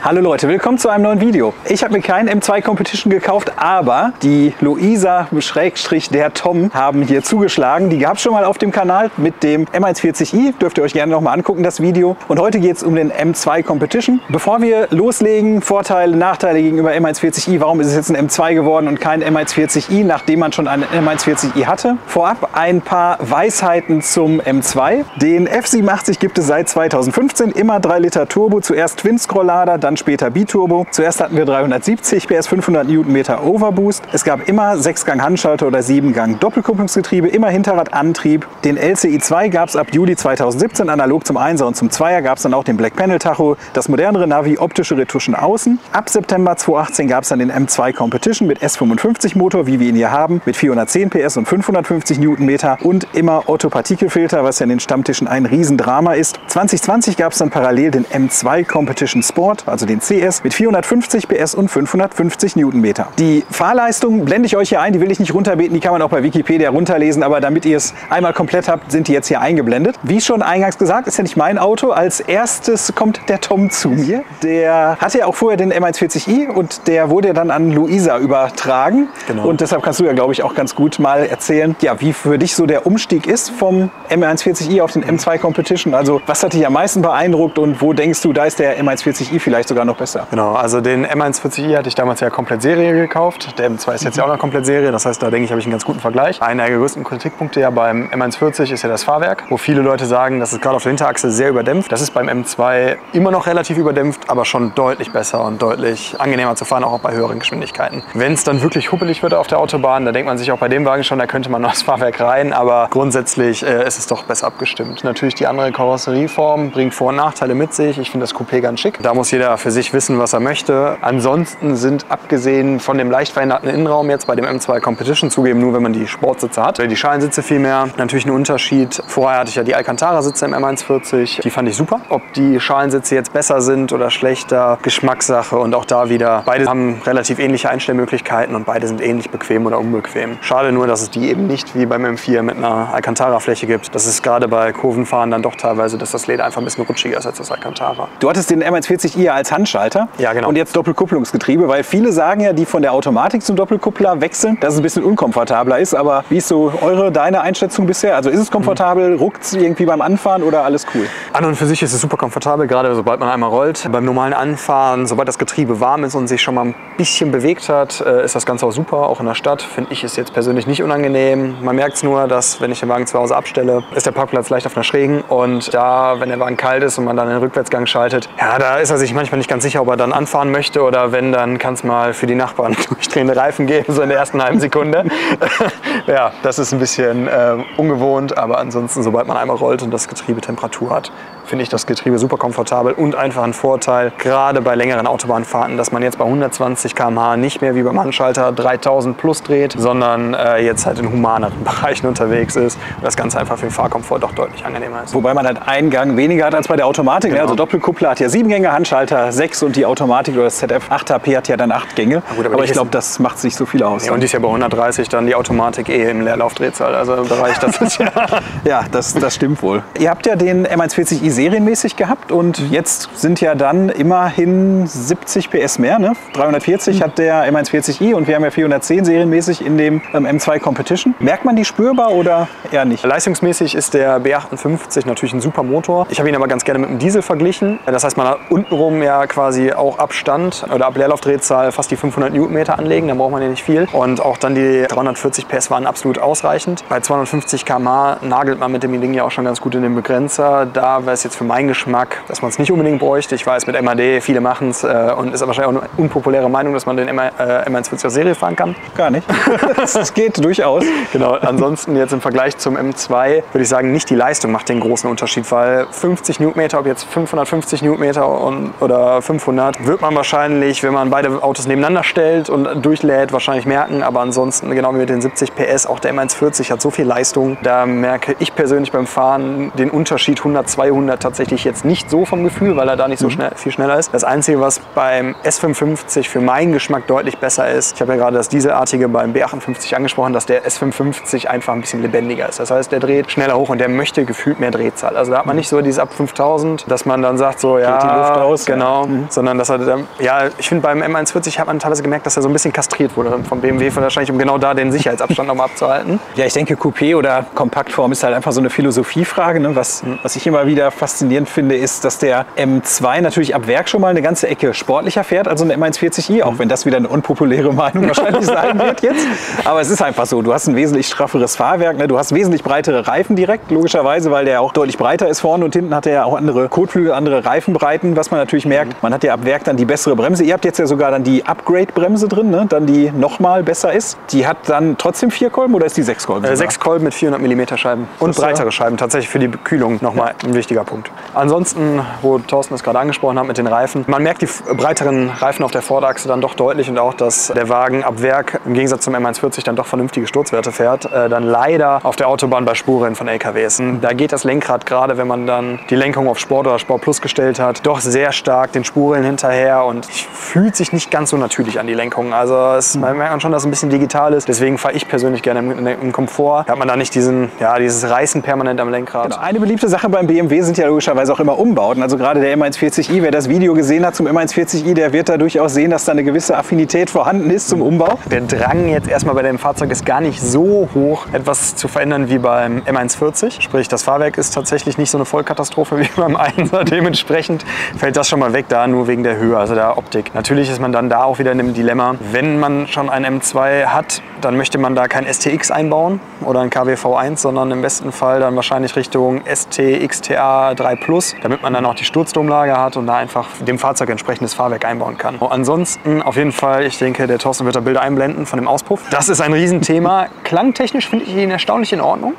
Hallo Leute, willkommen zu einem neuen Video. Ich habe mir kein M2 Competition gekauft, aber die Luisa-der Tom haben hier zugeschlagen. Die gab es schon mal auf dem Kanal mit dem M140i. Dürft ihr euch gerne noch mal angucken, das Video. Und heute geht es um den M2 Competition. Bevor wir loslegen, Vorteile, Nachteile gegenüber M140i. Warum ist es jetzt ein M2 geworden und kein M140i, nachdem man schon einen M140i hatte? Vorab ein paar Weisheiten zum M2. Den F87 gibt es seit 2015, immer 3 Liter Turbo. Zuerst Twin-Scrolllader, dann später Biturbo. Zuerst hatten wir 370 PS, 500 Newtonmeter Overboost. Es gab immer 6-Gang Handschalter oder 7-Gang Doppelkupplungsgetriebe, immer Hinterradantrieb. Den LCI2 gab es ab Juli 2017, analog zum 1er und zum 2er gab es dann auch den Black Panel Tacho, das modernere Navi, optische Retuschen außen. Ab September 2018 gab es dann den M2 Competition mit S55 Motor, wie wir ihn hier haben, mit 410 PS und 550 Newtonmeter und immer Otto-Partikelfilter, was ja in den Stammtischen ein Riesendrama ist. 2020 gab es dann parallel den M2 Competition Sport, also den CS, mit 450 PS und 550 Newtonmeter. Die Fahrleistung blende ich euch hier ein, die will ich nicht runterbeten, die kann man auch bei Wikipedia runterlesen, aber damit ihr es einmal komplett habt, sind die jetzt hier eingeblendet. Wie schon eingangs gesagt, ist ja nicht mein Auto. Als erstes kommt der Tom zu mir. Der hatte ja auch vorher den M140i und der wurde ja dann an Luisa übertragen. Genau. Und deshalb kannst du ja, glaube ich, auch ganz gut mal erzählen, ja, wie für dich so der Umstieg ist vom M140i auf den M2 Competition. Also was hat dich am meisten beeindruckt und wo denkst du, da ist der M140i vielleicht sogar noch besser? Genau, also den M140i hatte ich damals ja komplett Serie gekauft. Der M2 ist jetzt ja auch noch komplett Serie. Das heißt, da denke ich, habe ich einen ganz guten Vergleich. Einer der größten Kritikpunkte ja beim M140 ist ja das Fahrwerk, wo viele Leute sagen, das ist gerade auf der Hinterachse sehr überdämpft. Das ist beim M2 immer noch relativ überdämpft, aber schon deutlich besser und deutlich angenehmer zu fahren, auch bei höheren Geschwindigkeiten. Wenn es dann wirklich huppelig wird auf der Autobahn, da denkt man sich auch bei dem Wagen schon, da könnte man noch das Fahrwerk rein, aber grundsätzlich ist es doch besser abgestimmt. Natürlich die andere Karosserieform bringt Vor- und Nachteile mit sich. Ich finde das Coupé ganz schick. Da muss jeder für sich wissen, was er möchte. Ansonsten sind, abgesehen von dem leicht veränderten Innenraum jetzt bei dem M2 Competition, zugeben nur, wenn man die Sportsitze hat, die Schalensitze viel mehr. Natürlich ein Unterschied. Vorher hatte ich ja die Alcantara-Sitze im M140. Die fand ich super. Ob die Schalensitze jetzt besser sind oder schlechter, Geschmackssache. Und auch da wieder, beide haben relativ ähnliche Einstellmöglichkeiten und beide sind ähnlich bequem oder unbequem. Schade nur, dass es die eben nicht wie beim M4 mit einer Alcantara-Fläche gibt. Das ist gerade bei Kurvenfahren dann doch teilweise, dass das Leder einfach ein bisschen rutschiger ist als das Alcantara. Du hattest den M140i als Handschalter. Ja, genau. Und jetzt Doppelkupplungsgetriebe, weil viele sagen ja, die von der Automatik zum Doppelkuppler wechseln, dass es ein bisschen unkomfortabler ist. Aber wie ist so deine Einschätzung bisher? Also ist es komfortabel, ruckt es irgendwie beim Anfahren oder alles cool? An und für sich ist es super komfortabel, gerade sobald man einmal rollt. Beim normalen Anfahren, sobald das Getriebe warm ist und sich schon mal ein bisschen bewegt hat, ist das Ganze auch super. Auch in der Stadt finde ich es jetzt persönlich nicht unangenehm. Man merkt es nur, dass wenn ich den Wagen zu Hause abstelle, ist der Parkplatz leicht auf einer Schrägen. Und da, wenn der Wagen kalt ist und man dann den Rückwärtsgang schaltet, ja, da ist er sich manchmal nicht ganz sicher, ob er dann anfahren möchte oder wenn, dann kann es mal für die Nachbarn durchdrehende Reifen geben, so in der ersten halben Sekunde. Ja, das ist ein bisschen ungewohnt, aber ansonsten, sobald man einmal rollt und das Getriebe Temperatur hat, finde ich das Getriebe super komfortabel und einfach ein Vorteil, gerade bei längeren Autobahnfahrten, dass man jetzt bei 120 km/h nicht mehr wie beim Handschalter 3000 plus dreht, sondern jetzt halt in humaneren Bereichen unterwegs ist und das Ganze einfach für den Fahrkomfort doch deutlich angenehmer ist. Wobei man halt einen Gang weniger hat als bei der Automatik. Genau. Also Doppelkuppler hat ja 7 Gänge, Handschalter 6 und die Automatik oder das ZF 8HP hat ja dann 8 Gänge. Gut, aber ich glaube, das macht sich so viel aus. Ja, und die ist ja bei 130 dann die Automatik im Leerlaufdrehzahl, also im Bereich, das ist ja... Ja, das stimmt wohl. Ihr habt ja den M140i serienmäßig gehabt und jetzt sind ja dann immerhin 70 PS mehr, ne? 340 hat der M140i und wir haben ja 410 serienmäßig in dem M2 Competition. Merkt man die spürbar oder eher nicht? Leistungsmäßig ist der B58 natürlich ein super Motor. Ich habe ihn aber ganz gerne mit dem Diesel verglichen. Das heißt, man hat untenrum ja quasi auch Abstand oder ab Leerlaufdrehzahl fast die 500 Newtonmeter anlegen, dann braucht man ja nicht viel. Und auch dann die 340 PS waren absolut ausreichend. Bei 250 km/h nagelt man mit dem Ding ja auch schon ganz gut in den Begrenzer. Da wäre es jetzt für meinen Geschmack, dass man es nicht unbedingt bräuchte. Ich weiß, mit MAD, viele machen es und ist wahrscheinlich auch eine unpopuläre Meinung, dass man den M140 aus Serie fahren kann. Gar nicht. Das geht durchaus. Genau, ansonsten jetzt im Vergleich zum M2 würde ich sagen, nicht die Leistung macht den großen Unterschied, weil 50 Newtonmeter, ob jetzt 550 Newtonmeter oder 500, wird man wahrscheinlich, wenn man beide Autos nebeneinander stellt und durchlädt, wahrscheinlich merken. Aber ansonsten, genau wie mit den 70 PS, auch der M140 hat so viel Leistung. Da merke ich persönlich beim Fahren den Unterschied 100, 200 tatsächlich jetzt nicht so vom Gefühl, weil er da nicht so viel schneller ist. Das Einzige, was beim S55 für meinen Geschmack deutlich besser ist, ich habe ja gerade das Dieselartige beim B58 angesprochen, dass der S55 einfach ein bisschen lebendiger ist. Das heißt, der dreht schneller hoch und der möchte gefühlt mehr Drehzahl. Also da hat man nicht so dieses ab 5000, dass man dann sagt so, ja, geht die Luft aus, genau, Genau, sondern dass er, ja, ich finde beim M140 hat man teilweise gemerkt, dass er so ein bisschen kastriert wurde vom BMW, wahrscheinlich um genau da den Sicherheitsabstand nochmal abzuhalten. Ja, ich denke, Coupé oder Kompaktform ist halt einfach so eine Philosophiefrage. Ne? Was ich immer wieder faszinierend finde, ist, dass der M2 natürlich ab Werk schon mal eine ganze Ecke sportlicher fährt, also ein M140i, auch wenn das wieder eine unpopuläre Meinung wahrscheinlich sein wird jetzt. Aber es ist einfach so, du hast ein wesentlich strafferes Fahrwerk, ne? Du hast wesentlich breitere Reifen direkt, logischerweise, weil der auch deutlich breiter ist vorne und hinten hat er ja auch andere Kotflügel, andere Reifenbreiten, was man natürlich merkt. Man hat ja ab Werk dann die bessere Bremse. Ihr habt jetzt ja sogar dann die Upgrade-Bremse drin, ne? Dann die nochmal besser ist. Die hat dann trotzdem 4 Kolben oder ist die 6 Kolben? 6 Kolben mit 400 mm Scheiben und breitere Scheiben, tatsächlich für die Kühlung nochmal ein wichtiger Punkt. Ansonsten, wo Thorsten das gerade angesprochen hat mit den Reifen, man merkt die breiteren Reifen auf der Vorderachse dann doch deutlich und auch, dass der Wagen ab Werk im Gegensatz zum M140 dann doch vernünftige Sturzwerte fährt, dann leider auf der Autobahn bei Spurrennen von LKWs. Da geht das Lenkrad, gerade wenn man dann die Lenkung auf Sport oder Sport Plus gestellt hat, doch sehr stark den Spurrillen hinterher und fühlt sich nicht ganz so natürlich an die Lenkung. Also man merkt schon, dass es ein bisschen digital ist. Deswegen fahre ich persönlich gerne im Komfort. Da hat man da nicht dieses Reißen permanent am Lenkrad. Genau. Eine beliebte Sache beim BMW sind ja logischerweise auch immer Umbauten. Also gerade der M140i, wer das Video gesehen hat zum M140i, der wird da durchaus sehen, dass da eine gewisse Affinität vorhanden ist zum Umbau. Der Drang jetzt erstmal bei dem Fahrzeug ist gar nicht so hoch, etwas zu verändern wie beim M140. Sprich, das Fahrwerk ist tatsächlich nicht so eine Vollkatastrophe wie beim 1er. Dementsprechend fällt das schon mal weg, da nur wegen der Höhe, also der Optik. Natürlich ist man dann da auch wieder in einem Dilemma. Wenn man schon einen M2 hat, dann möchte man da kein STX einbauen oder ein KWV1, sondern im besten Fall dann wahrscheinlich Richtung ST-XTA 3 Plus, damit man dann auch die Sturzdomlage hat und da einfach dem Fahrzeug entsprechendes Fahrwerk einbauen kann. Ansonsten auf jeden Fall, ich denke, der Thorsten wird da Bilder einblenden von dem Auspuff. Das ist ein Riesenthema. Klangtechnisch finde ich ihn erstaunlich in Ordnung.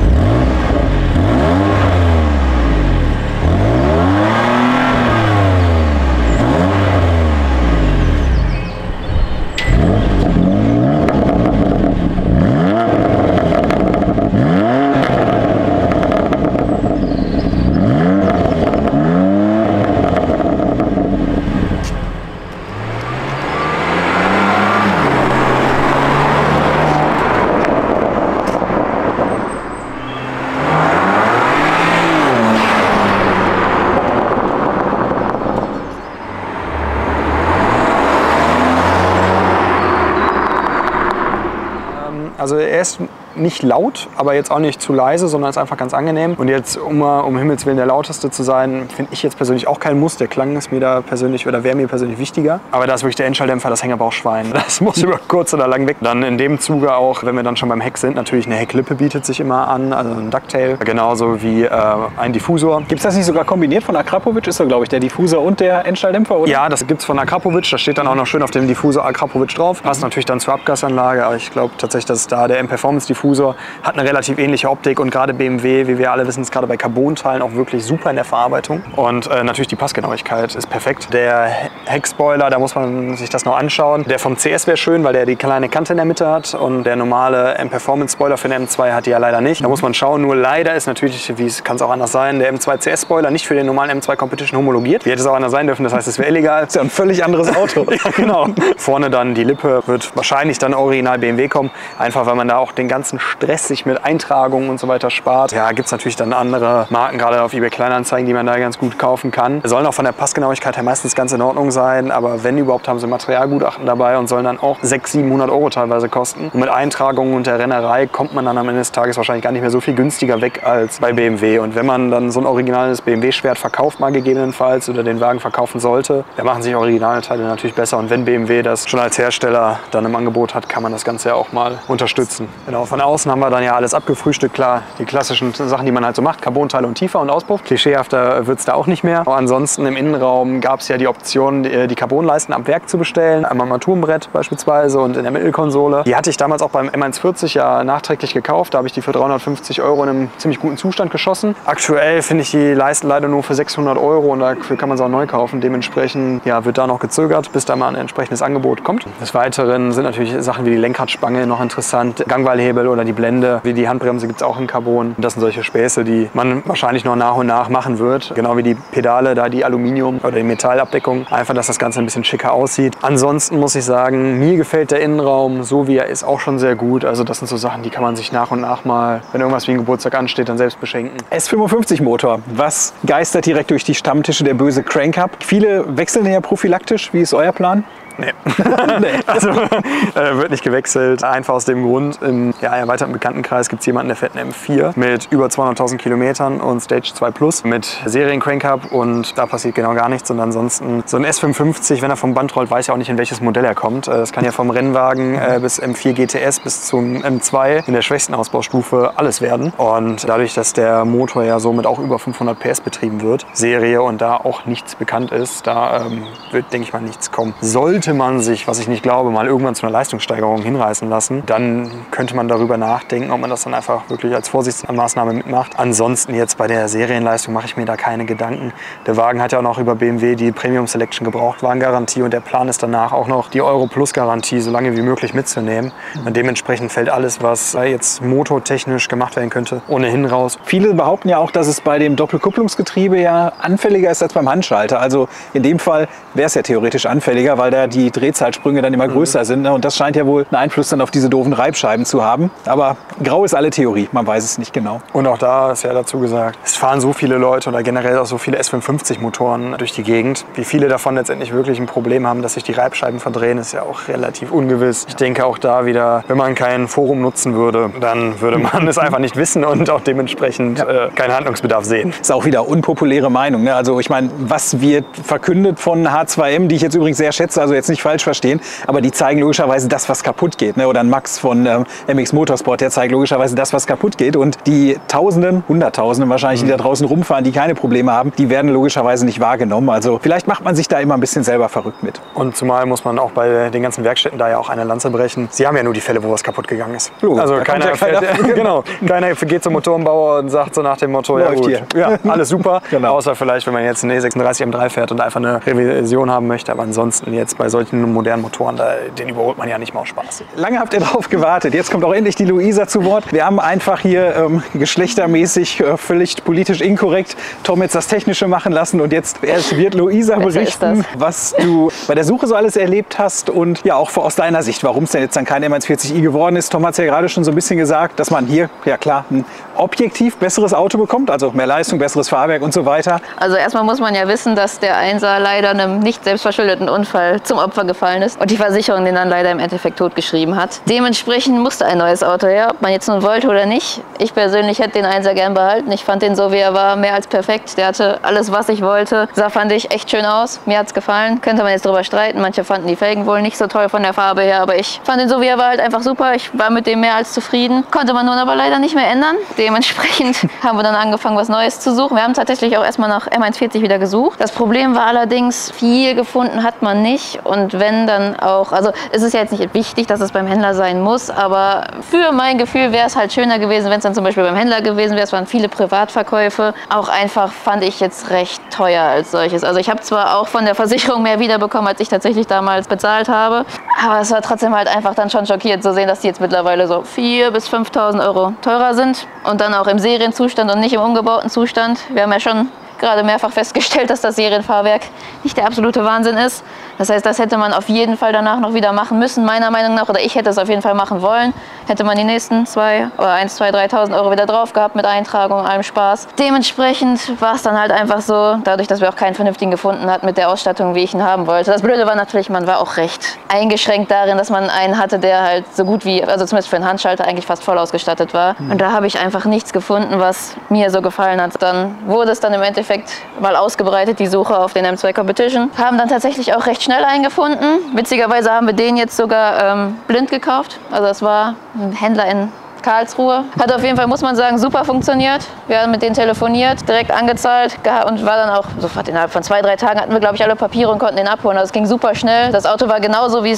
Also er ist nicht laut, aber jetzt auch nicht zu leise, sondern ist einfach ganz angenehm. Und jetzt, um Himmels Willen der lauteste zu sein, finde ich jetzt persönlich auch keinen Muss. Der Klang ist mir da persönlich oder wäre mir persönlich wichtiger. Aber da ist wirklich der Endschalldämpfer, das Hängerbauchschwein. Das muss über kurz oder lang weg. Dann in dem Zuge auch, wenn wir dann schon beim Heck sind, natürlich eine Hecklippe bietet sich immer an, also ein Ducktail. Genauso wie ein Diffusor. Gibt es das nicht sogar kombiniert von Akrapovic? Ist da, glaube ich, der Diffusor und der Endschalldämpfer, oder? Ja, das gibt es von Akrapovic. Da steht dann auch noch schön auf dem Diffusor Akrapovic drauf. Passt natürlich dann zur Abgasanlage, aber ich glaube tatsächlich, dass da der M-Performance Diffusor hat eine relativ ähnliche Optik und gerade BMW, wie wir alle wissen, ist gerade bei Carbon-Teilen auch wirklich super in der Verarbeitung. Und natürlich die Passgenauigkeit ist perfekt. Der Heckspoiler, da muss man sich das noch anschauen. Der vom CS wäre schön, weil der die kleine Kante in der Mitte hat und der normale M-Performance-Spoiler für den M2 hat die ja leider nicht. Da muss man schauen, nur leider ist natürlich, wie es kann es auch anders sein, der M2 CS-Spoiler nicht für den normalen M2 Competition homologiert. Wie hätte es auch anders sein dürfen, das heißt, es wäre illegal. Das ist ja ein völlig anderes Auto. Ja, genau. Vorne dann die Lippe wird wahrscheinlich dann original BMW kommen, einfach weil man da auch den ganzen Stress sich mit Eintragungen und so weiter spart. Ja, gibt es natürlich dann andere Marken, gerade auf eBay Kleinanzeigen, die man da ganz gut kaufen kann. Sollen auch von der Passgenauigkeit her meistens ganz in Ordnung sein, aber wenn überhaupt, haben sie Materialgutachten dabei und sollen dann auch 600-700 € teilweise kosten. Und mit Eintragungen und der Rennerei kommt man dann am Ende des Tages wahrscheinlich gar nicht mehr so viel günstiger weg als bei BMW. Und wenn man dann so ein originales BMW-Schwert verkauft, mal gegebenenfalls, oder den Wagen verkaufen sollte, dann machen sich originale Teile natürlich besser. Und wenn BMW das schon als Hersteller dann im Angebot hat, kann man das Ganze ja auch mal unterstützen. Genau, von außen haben wir dann ja alles abgefrühstückt. Klar, die klassischen Sachen, die man halt so macht, Carbonteile und Tiefer und Auspuff. Klischeehafter wird es da auch nicht mehr. Aber ansonsten im Innenraum gab es ja die Option, die Carbonleisten am Werk zu bestellen. Am Armaturenbrett beispielsweise und in der Mittelkonsole. Die hatte ich damals auch beim M140 ja nachträglich gekauft. Da habe ich die für 350 € in einem ziemlich guten Zustand geschossen. Aktuell finde ich die Leisten leider nur für 600 € und dafür kann man sie auch neu kaufen. Dementsprechend ja, wird da noch gezögert, bis da mal ein entsprechendes Angebot kommt. Des Weiteren sind natürlich Sachen wie die Lenkradspange noch interessant, Gangweilhebel oder die Blende, wie die Handbremse gibt es auch in Carbon. Das sind solche Späße, die man wahrscheinlich noch nach und nach machen wird. Genau wie die Pedale, da die Aluminium- oder die Metallabdeckung. Einfach, dass das Ganze ein bisschen schicker aussieht. Ansonsten muss ich sagen, mir gefällt der Innenraum, so wie er ist, auch schon sehr gut. Also das sind so Sachen, die kann man sich nach und nach mal, wenn irgendwas wie ein Geburtstag ansteht, dann selbst beschenken. S55 Motor, was geistert direkt durch die Stammtische, der böse Crank-Up. Viele wechseln ja prophylaktisch. Wie ist euer Plan? Nee. Nee. Also wird nicht gewechselt. Einfach aus dem Grund, im erweiterten Bekanntenkreis gibt es jemanden, der fährt einen M4 mit über 200.000 Kilometern und Stage 2 Plus mit Serien-Crank-Up und da passiert genau gar nichts. Und ansonsten so ein S55, wenn er vom Band rollt, weiß ja auch nicht, in welches Modell er kommt. Das kann ja vom Rennwagen bis M4 GTS bis zum M2 in der schwächsten Ausbaustufe alles werden. Und dadurch, dass der Motor ja somit auch über 500 PS betrieben wird, Serie und da auch nichts bekannt ist, da wird, denke ich mal, nichts kommen. Sollte man sich, was ich nicht glaube, mal irgendwann zu einer Leistungssteigerung hinreißen lassen, dann könnte man darüber nachdenken, ob man das dann einfach wirklich als Vorsichtsmaßnahme mitmacht. Ansonsten jetzt bei der Serienleistung mache ich mir da keine Gedanken. Der Wagen hat ja auch noch über BMW die Premium Selection Gebrauchtwagengarantie und der Plan ist danach auch noch die Euro Plus Garantie so lange wie möglich mitzunehmen. Und dementsprechend fällt alles, was jetzt motortechnisch gemacht werden könnte, ohnehin raus. Viele behaupten ja auch, dass es bei dem Doppelkupplungsgetriebe ja anfälliger ist als beim Handschalter. Also in dem Fall wäre es ja theoretisch anfälliger, weil da die Drehzahlsprünge dann immer größer sind. Ne? Und das scheint ja wohl einen Einfluss dann auf diese doofen Reibscheiben zu haben. Aber grau ist alle Theorie, man weiß es nicht genau. Und auch da ist ja dazu gesagt, es fahren so viele Leute oder generell auch so viele S55-Motoren durch die Gegend. Wie viele davon letztendlich wirklich ein Problem haben, dass sich die Reibscheiben verdrehen, ist ja auch relativ ungewiss. Ich denke auch da wieder, wenn man kein Forum nutzen würde, dann würde man es einfach nicht wissen und auch dementsprechend keinen Handlungsbedarf sehen. Ist auch wieder unpopuläre Meinung. Ne? Also ich meine, was wird verkündet von H2M, die ich jetzt übrigens sehr schätze, also jetzt nicht falsch verstehen, aber die zeigen logischerweise das, was kaputt geht. Ne? Oder ein Max von MX Motorsport, der zeigt logischerweise das, was kaputt geht. Und die Tausenden, Hunderttausenden wahrscheinlich, die da draußen rumfahren, die keine Probleme haben, die werden logischerweise nicht wahrgenommen. Also vielleicht macht man sich da immer ein bisschen selber verrückt mit. Und zumal muss man auch bei den ganzen Werkstätten da ja auch eine Lanze brechen. Sie haben ja nur die Fälle, wo was kaputt gegangen ist. Also keiner geht zum Motorenbauer und sagt so nach dem Motto, ja gut, ja, alles super. Genau. Außer vielleicht, wenn man jetzt einen E36 M3 fährt und einfach eine Revision haben möchte. Aber ansonsten jetzt bei solchen modernen Motoren, den überholt man ja nicht mal aus Spaß. Lange habt ihr drauf gewartet. Jetzt kommt auch endlich die Luisa zu Wort. Wir haben einfach hier geschlechtermäßig völlig politisch inkorrekt Tom jetzt das Technische machen lassen und jetzt wird Luisa berichten, was du bei der Suche so alles erlebt hast und ja auch aus deiner Sicht, warum es denn jetzt dann kein M140i geworden ist. Tom hat es ja gerade schon so ein bisschen gesagt, dass man hier, ja klar, ein objektiv besseres Auto bekommt, also mehr Leistung, besseres Fahrwerk und so weiter. Also erstmal muss man ja wissen, dass der 1er leider einem nicht selbstverschuldeten Unfall zum Opfer gefallen ist und die Versicherung den dann leider im Endeffekt totgeschrieben hat. Dementsprechend musste ein neues Auto her, ob man jetzt nun wollte oder nicht. Ich persönlich hätte den 1er gern behalten. Ich fand den so, wie er war, mehr als perfekt. Der hatte alles, was ich wollte. Sah, fand ich, echt schön aus. Mir hat es gefallen. Könnte man jetzt drüber streiten. Manche fanden die Felgen wohl nicht so toll von der Farbe her, aber ich fand den so, wie er war, halt einfach super. Ich war mit dem mehr als zufrieden. Konnte man nun aber leider nicht mehr ändern. Dementsprechend haben wir dann angefangen, was Neues zu suchen. Wir haben tatsächlich auch erstmal nach M140 wieder gesucht. Das Problem war allerdings, viel gefunden hat man nicht. Und wenn dann auch, also es ist ja jetzt nicht wichtig, dass es beim Händler sein muss, aber für mein Gefühl wäre es halt schöner gewesen, wenn es dann zum Beispiel beim Händler gewesen wäre. Es waren viele Privatverkäufe. Auch einfach fand ich jetzt recht teuer als solches. Also ich habe zwar auch von der Versicherung mehr wiederbekommen, als ich tatsächlich damals bezahlt habe, aber es war trotzdem halt einfach dann schon schockierend zu sehen, dass die jetzt mittlerweile so 4.000 bis 5.000 Euro teurer sind und dann auch im Serienzustand und nicht im umgebauten Zustand. Wir haben ja schon gerade mehrfach festgestellt, dass das Serienfahrwerk nicht der absolute Wahnsinn ist. Das heißt, das hätte man auf jeden Fall danach noch wieder machen müssen, meiner Meinung nach. Oder ich hätte es auf jeden Fall machen wollen. Hätte man die nächsten 3.000 Euro wieder drauf gehabt mit Eintragung, allem Spaß. Dementsprechend war es dann halt einfach so, dadurch, dass wir auch keinen vernünftigen gefunden hatten mit der Ausstattung, wie ich ihn haben wollte. Das Blöde war natürlich, man war auch recht eingeschränkt darin, dass man einen hatte, der halt so gut wie, also zumindest für einen Handschalter, eigentlich fast voll ausgestattet war. Und da habe ich einfach nichts gefunden, was mir so gefallen hat. Dann wurde es dann im Endeffekt mal ausgebreitet, die Suche auf den M2 Competition. Haben dann tatsächlich auch recht schnell einen gefunden. Witzigerweise haben wir den jetzt sogar blind gekauft. Also das war ein Händler in Karlsruhe. Hat auf jeden Fall, muss man sagen, super funktioniert. Wir haben mit denen telefoniert, direkt angezahlt und war dann auch sofort innerhalb von 2-3 Tagen hatten wir, glaube ich, alle Papiere und konnten den abholen. Also es ging super schnell. Das Auto war genauso, wie es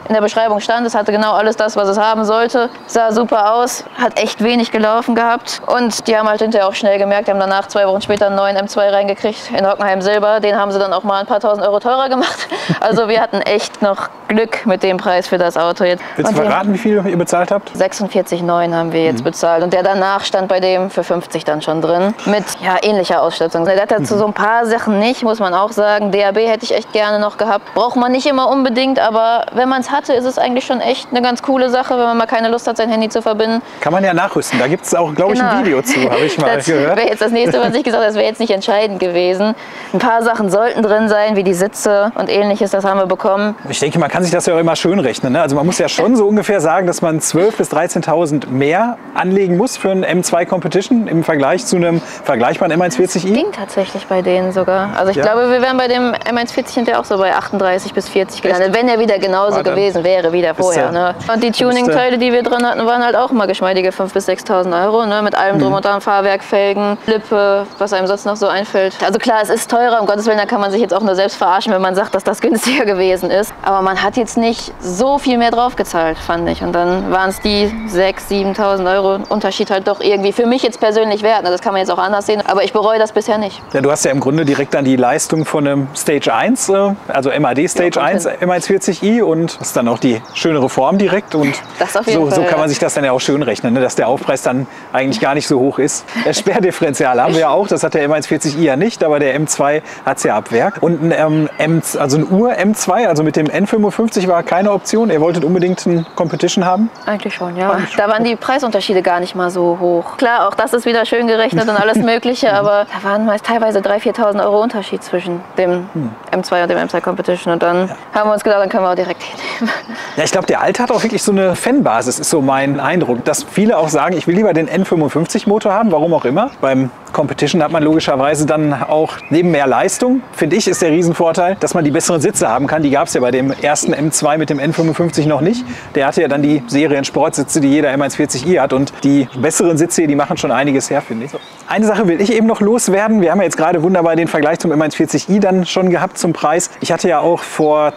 in der Beschreibung stand. Es hatte genau alles das, was es haben sollte. Sah super aus, hat echt wenig gelaufen gehabt. Und die haben halt hinterher auch schnell gemerkt, die haben danach 2 Wochen später einen neuen M2 reingekriegt in Hockenheim Silber. Den haben sie dann auch mal ein paar tausend Euro teurer gemacht. Also wir hatten echt noch Glück mit dem Preis für das Auto jetzt. Willst du verraten, wie viel ihr bezahlt habt? 46,9 haben wir jetzt bezahlt. Und der danach stand bei dem für 50 dann schon drin. Mit ja, ähnlicher Ausstattung. Der hat dazu so ein paar Sachen nicht, muss man auch sagen. DAB hätte ich echt gerne noch gehabt. Braucht man nicht immer unbedingt, aber wenn man es hatte, ist es eigentlich schon echt eine ganz coole Sache, wenn man mal keine Lust hat, sein Handy zu verbinden. Kann man ja nachrüsten. Da gibt es auch, glaube ich, ein Video zu, habe ich mal gehört. Das wäre jetzt das nächste, was ich gesagt habe. Das wäre jetzt nicht entscheidend gewesen. Ein paar Sachen sollten drin sein, wie die Sitze und ähnliches. Das haben wir bekommen. Ich denke, man kann sich das ja auch immer schön rechnen. Ne? Also man muss ja schon so ungefähr sagen, dass man 12.000 bis 13.000 mehr anlegen muss für einen M2 Competition im Vergleich zu einem vergleichbaren M140i. Ging tatsächlich bei denen sogar. Also ich glaube, wir wären bei dem M140 hinterher auch so bei 38 bis 40 gelandet, wenn er wieder genauso gewesen wäre wie der vorher. Ne? Und die Tuning-Teile, die wir drin hatten, waren halt auch mal geschmeidige 5.000 bis 6.000 Euro. Ne? Mit allem drum und dran, Fahrwerk, Felgen, Lippe, was einem sonst noch so einfällt. Also klar, es ist teurer, um Gottes Willen, da kann man sich jetzt auch nur selbst verarschen, wenn man sagt, dass das günstiger gewesen ist. Aber man hat jetzt nicht so viel mehr drauf gezahlt, fand ich. Und dann waren es die 6.000, 7.000 Euro Unterschied halt doch irgendwie für mich jetzt persönlich wert. Das kann man jetzt auch anders sehen, aber ich bereue das bisher nicht. Ja, du hast ja im Grunde direkt dann die Leistung von einem Stage 1, also MAD Stage 1 M140i und das ist dann auch die schönere Form direkt und das auf jeden Fall, so kann man sich das dann ja auch schön rechnen, ne? Dass der Aufpreis dann eigentlich gar nicht so hoch ist. Das Sperrdifferential haben wir ja auch, das hat der M140i ja nicht, aber der M2 hat es ja ab Werk. Und ein Ur-M2, also mit dem N55 war keine Option. Ihr wolltet unbedingt ein Competition haben? Eigentlich schon, ja. Da waren die Preisunterschiede gar nicht mal so hoch. Klar, auch das ist wieder schön gerechnet und alles Mögliche, aber da waren meist teilweise 3.000, 4.000 Euro Unterschied zwischen dem M2 und dem M2 Competition. Und dann haben wir uns gedacht, dann können wir auch direkt hinnehmen. Ja, ich glaube, der Alte hat auch wirklich so eine Fanbasis, ist so mein Eindruck. Dass viele auch sagen, ich will lieber den N55 Motor haben, warum auch immer. Beim Competition hat man logischerweise dann auch neben mehr Leistung, finde ich, ist der Riesenvorteil, dass man die besseren Sitze haben kann. Die gab es ja bei dem ersten M2 mit dem N55 noch nicht. Der hatte ja dann die Serien-Sportsitze, die jeder M140i hat. Und die besseren Sitze hier, die machen schon einiges her, finde ich. Eine Sache will ich eben noch loswerden. Wir haben ja jetzt gerade wunderbar den Vergleich zum M140i dann schon gehabt zum Preis. Ich hatte ja auch vor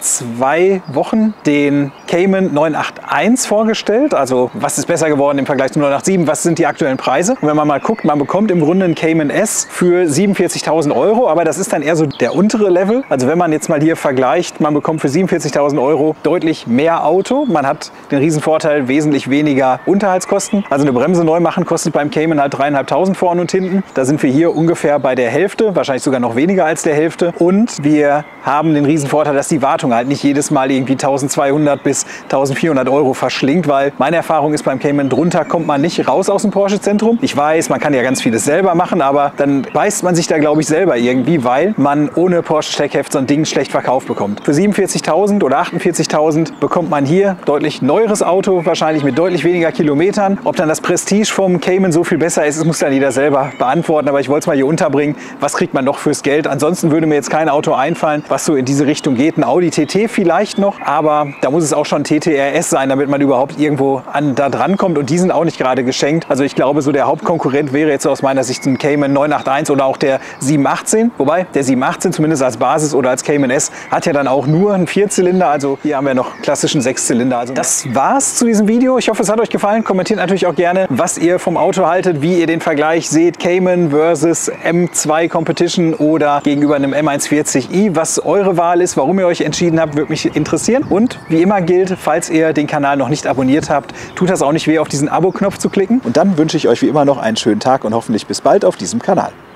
2 Wochen den Cayman 981 vorgestellt. Also was ist besser geworden im Vergleich zum 987? Was sind die aktuellen Preise? Und wenn man mal guckt, man bekommt im Grunde einen Cayman S für 47.000 Euro. Aber das ist dann eher so der untere Level. Also wenn man jetzt mal hier vergleicht, man bekommt für 47.000 Euro deutlich mehr Auto. Man hat den Riesenvorteil, wesentlich weniger Unterhaltskosten. Also eine Bremse neu machen kostet beim Cayman halt 3.500 vorne und hinten. Da sind wir hier ungefähr bei der Hälfte, wahrscheinlich sogar noch weniger als der Hälfte. Und wir haben den Riesenvorteil, dass die Wartung halt nicht jedes Mal irgendwie 1.200 bis 1.400 Euro verschlingt, weil meine Erfahrung ist, beim Cayman drunter kommt man nicht raus aus dem Porsche-Zentrum. Ich weiß, man kann ja ganz vieles selber machen, aber dann beißt man sich da, glaube ich, selber irgendwie, weil man ohne Porsche-Steckheft so ein Ding schlecht verkauft bekommt. Für 47.000 oder 48.000 bekommt man hier deutlich neueres Auto, wahrscheinlich mit deutlich weniger Kilometern. Ob dann das Prestige vom Cayman so viel besser ist, das muss dann jeder selber beantworten, aber ich wollte es mal hier unterbringen. Was kriegt man noch fürs Geld? Ansonsten würde mir jetzt kein Auto einfallen, was so in diese Richtung geht. Ein Audi TT vielleicht noch, aber da muss es auch schon TTRS sein, damit man überhaupt irgendwo da dran kommt und die sind auch nicht gerade geschenkt. Also ich glaube, so der Hauptkonkurrent wäre jetzt aus meiner Sicht ein Cayman 981 oder auch der 718, wobei der 718 zumindest als Basis oder als Cayman S hat ja dann auch nur einen 4-Zylinder, also hier haben wir noch klassischen 6-Zylinder. Also das war's zu diesem Video. Ich hoffe, es hat euch gefallen. Kommentiert natürlich auch gerne, was ihr vom Auto haltet, wie ihr den Vergleich seht, Cayman versus M2 Competition oder gegenüber einem M140i, was eure Wahl ist, warum ihr euch entschieden habt, würde mich interessieren. Und wie immer gilt, falls ihr den Kanal noch nicht abonniert habt, tut das auch nicht weh, auf diesen Abo-Knopf zu klicken. Und dann wünsche ich euch wie immer noch einen schönen Tag und hoffentlich bis bald auf diesem Kanal.